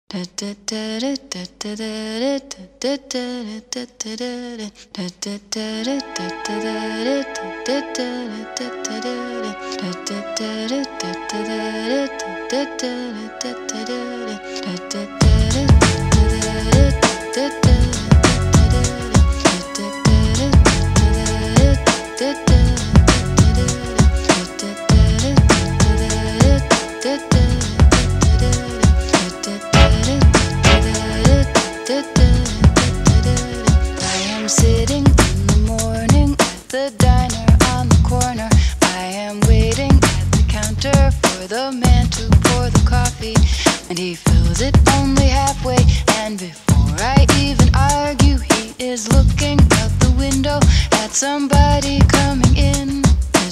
Sitting in the morning at the diner on the corner. I am waiting at the counter for the man to pour the coffee, and he fills it only halfway. And before I even argue, he is looking out the window at somebody coming in.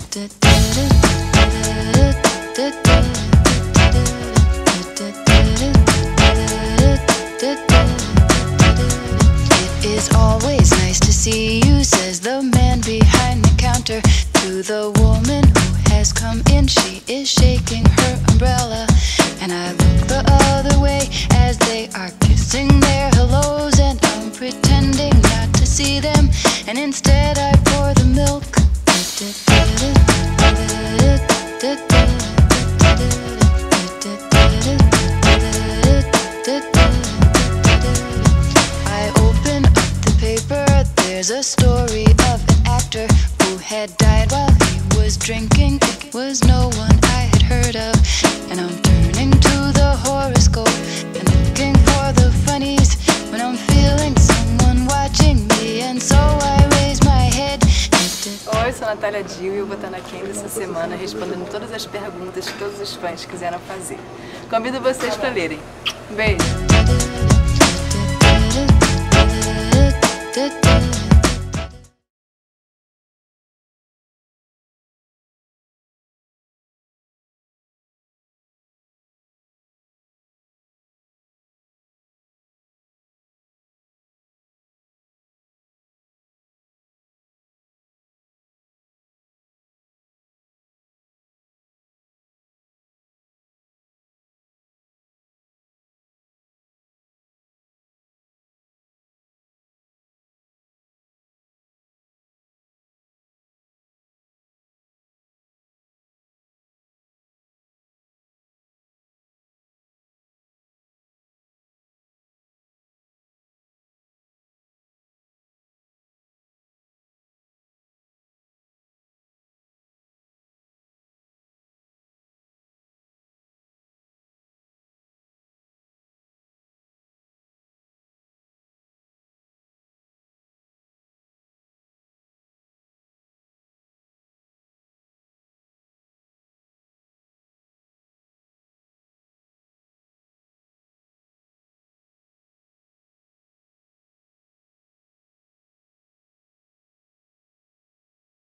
It is always nice to see you, says the man behind the counter to the woman who has come in. She is shaking her umbrella, and I look the other way as they are kissing their hellos, and I'm pretending not to see them, and instead I pour the milk. I open up the paper. There's a story of an actor who had died while he was drinking. It was no one I had heard of, and I'm turning to the horoscope and looking for the funnies when I'm feeling someone watching me, and so I raise my head. Oi, sou Natália Dil e eu vou estar na Candy essa semana respondendo todas as perguntas que todos os fãs quiseram fazer. Convido vocês para lerem. Beijo!